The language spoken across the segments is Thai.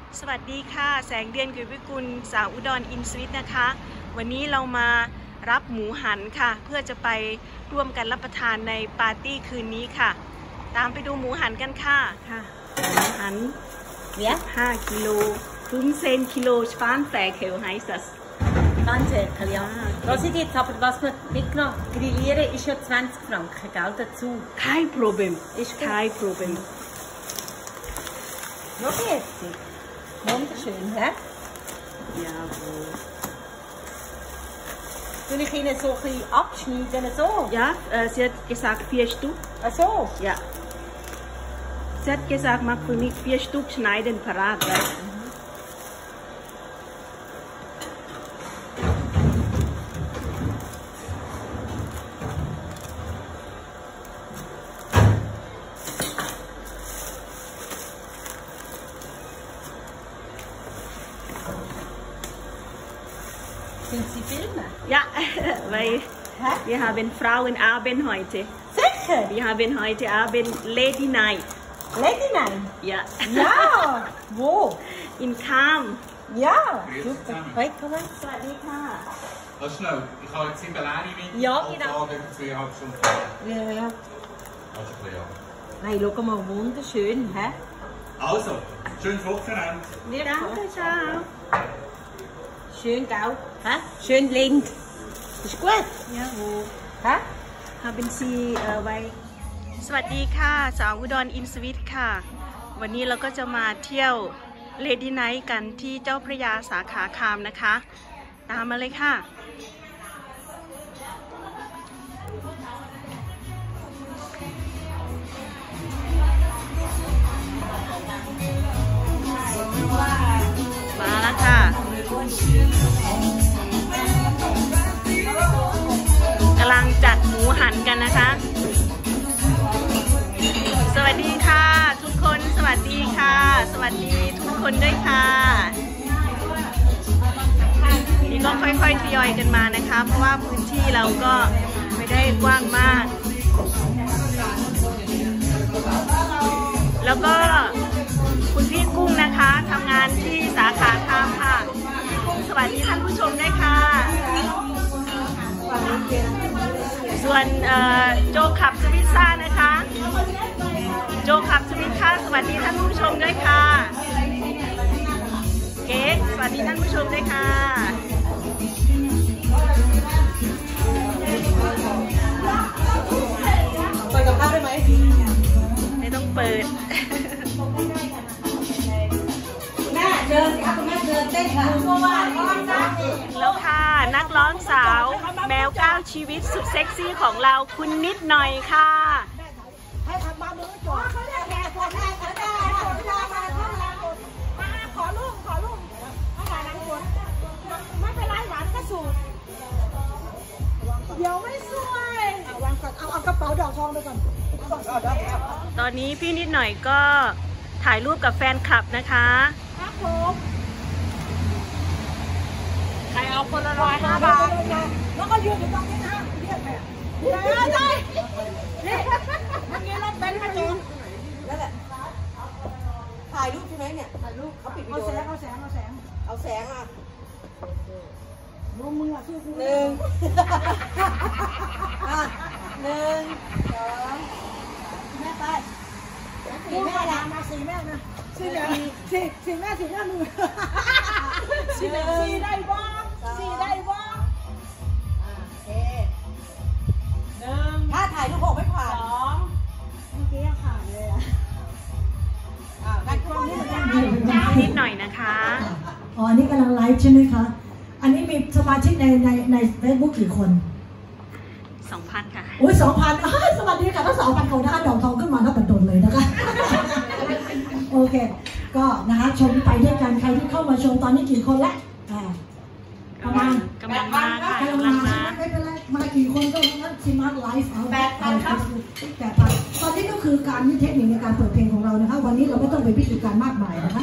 สวัสดีค่ะแสงเดือนกุยวิกุลสาวอุดรอินสวิตนะคะวันนี้เรามารับหมูหันค่ะเพื่อจะไปร่วมกันรับประทานในปาร์ตี้คืนนี้ค่ะตามไปดูหมูหันกันค่ะหมูหันเนี่ย5 Kilo 15 Kilo Spanferkel heißt das. Spanferkel, ja. Was ich jetzt aber was wir mitgenommen grillieren ist ja 20 Franken, gell, dazu. Kein Problem. Ist kein Problem. Noch jetzt. Wunderschön, hä? Jawohl. Soll ich Ihnen so ein bisschen abschneiden, so? Ja, sie hat gesagt 4 Stück. Ach so? Ja. Sie hat gesagt, mach für mich 4 Stück schneiden parat. Sind Sie filmen? Ja, weil wir haben Frauenabend heute. Sicher? Wir haben heute Abend Lady Night. Lady Night? Ja. Ja! Wo? In Kam. Ja! Super. Hey, komm mal. Also schnell, ich habe jetzt 7 Leine mit. Ja, und genau. über 2,5 Stunden. Ja. Also ein bisschen, ja. Hey, schau mal, wunderschön, hä? Also, schönes Wochenende. Ja, Danke, ciao. Schön, gell? Hä? Schön lind. Ist gut? Jawohl. Hä? Haben Sie ไว้สวัสดีค่ะสาวอุดรอินสวิตค่ะวันนี้เราก็จะมาเที่ยว Lady Night กันที่เจ้าพระยาสาขาคามนะคะตามมาเลยค่ะมาแล้วค่ะกำลังจัดหมูหันกันนะคะสวัสดีค่ะทุกคนสวัสดีค่ะสวัสดีทุกคนด้วยค่ะนี่ก็ค่อยๆทยอยกันมานะคะเพราะว่าพื้นที่เราก็ไม่ได้กว้างมากแล้วก็คุณพี่กุ้งนะคะทำงานที่สาขาคามค่ะสวัสดีท่านผู้ชมด้วยค่ะส่วนโจขับสวิตซ่านะคะโจขับสวิตซ่าสวัสดีท่านผู้ชมด้วยค่ะเก๊กสวัสดีท่านผู้ชมด้วยค่ะเปิดกับข้าวได้ไหมไม่ต้องเปิดแม่เดินค่ะคุณแม่เดินเต้นค่ะเพราะว่าแล้วค่ะนักร้องสาวแมว9ชีวิตสุดเซ็กซี่ของเราคุณนิดหน่อยค่ะให้ทำมามือจอดเขาเรียกแม่คนแม่เขาได้มาขอลูกเอาหวานนังฝนไม่เป็นไรหวานก็สูตรเดี๋ยวไม่สวยวางก่อนเอากระเป๋าดอกทองไปก่อนตอนนี้พี่นิดหน่อยก็ถ่ายรูปกับแฟนคลับนะคะครับผมใครเอาคนละ105 บาทแล้วก็ยืนอยู่ตรงนี้นะเรียกแม่ได้นี่เมื่อกี้รถเบนซ์มาจอดแล้วแหละถ่ายรูปใช่ไหมเนี่ยถ่ายรูปเขาปิดวิดีโอเอาแสงอ่ะรวมมืออ่ะสู้กู1 2 แม่ไป4 แม่ละมา4 แม่นะ4 แม่4 แม่มือ4ได้บ้าง4ได้บ้างโอเค1ถ้าถ่ายรูป6ไม่ผ่าน2เมื่อกี้ยังผ่านเลยอ่ะการกล้องนี่มันนิดหน่อยนะคะอ๋ออันนี้กำลังไลฟ์ใช่ไหมคะอันนี้มีสมาชิกในเฟซบุ๊กกี่คน 2,000 ค่ะโอ้ย 2,000 สวัสดีค่ะถ้า 2,000เขาได้ดอกทองขึ้นมาแล้วเป็นตนเลยนะคะโอเคก็นะคะชมไปด้วยกันใครที่เข้ามาชมตอนนี้กี่คนแล้วประมาณกำลังมาค่ะกำลังมาไม่เป็นไรมากี่คนก็งั้นซิมาร์ทไลฟ์เอา8,000 ครับ8,000ตอนนี้ก็คือการเทคนิคในการเปิดเพลงของเรานะคะวันนี้เราไม่ต้องไปพิธีการมากมายนะคะ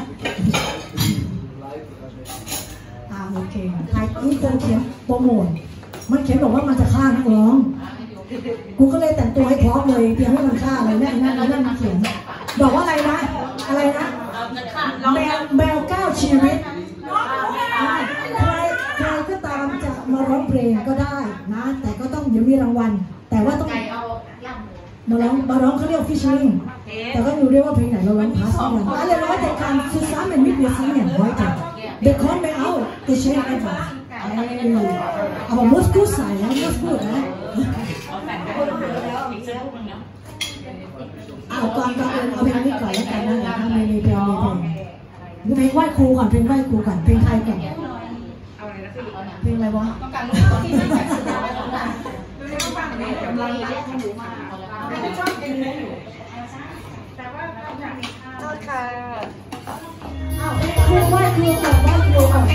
โอเคใครนี่คนเขียนโปรโมทมันเขียนบอกว่ามันจะฆ่านักร้องกูก็เลยแต่งตัวให้พร้อมเลยเตรียมให้มันฆ่าเลยนั่นมาเขียนบอกว่าอะไรนะแมวชีวิตใครก็ตามจะมาร้องเพลงก็ได้นะแต่ก็ต้องเดี๋ยวมีรางวัลแต่ว่าต้องมาร้องเขาเรียกฟิชชิ่งแต่ก็ดูด้วยว่าเพลงไหนเราร้องพาสกันอะไรร้อยแต่การสื่อสารเป็นมิตรเบียร์ซิงเนี่ยร้อยแต่เด็กคนไม่เอาแต่เชฟไม่ฟังเอาแบบมุสกุใส่นะมุสกุนะเอาก่อนเอาเพลงนี้ก่อนแล้วกันนะถ้ามีเพลงไหว้ครูก่อนเพลงไหว้ครูก่อนเพลงไทยก่อนเพลงอะไรวะครูไหว้ครูก่อนไหว้ครูก่อน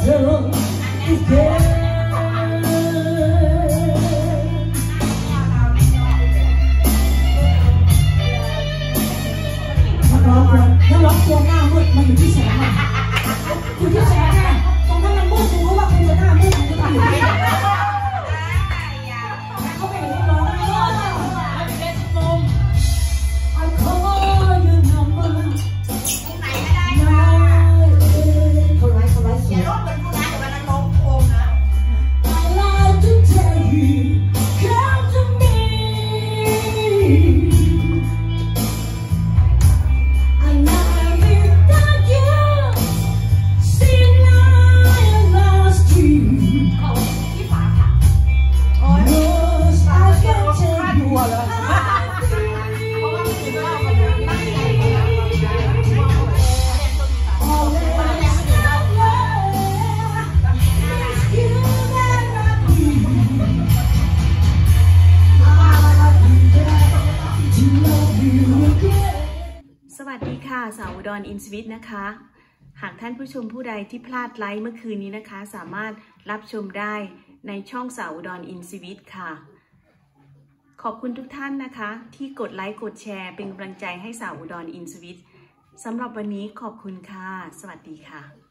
ร้องตัวหน้ามืดมันอยู่ที่แสงอ่ะอยู่ที่แสงไงตรงนั้นมันมืดรู้ว่าคุณจะหน้ามืดมันจะอยู่ที่เขาไปเห็นร้องI call your number เขาไลฟ์เสียง I like to tell you come to me สวัสดีค่ะสาวอุดรอินสวิตนะคะหากท่านผู้ชมผู้ใดที่พลาดไลฟ์เมื่อคืนนี้นะคะสามารถรับชมได้ในช่องสาวอุดรอินสวิตค่ะขอบคุณทุกท่านนะคะที่กดไลค์กดแชร์เป็นกำลังใจให้สาวอุดรอินสวิตสำหรับวันนี้ขอบคุณค่ะสวัสดีค่ะ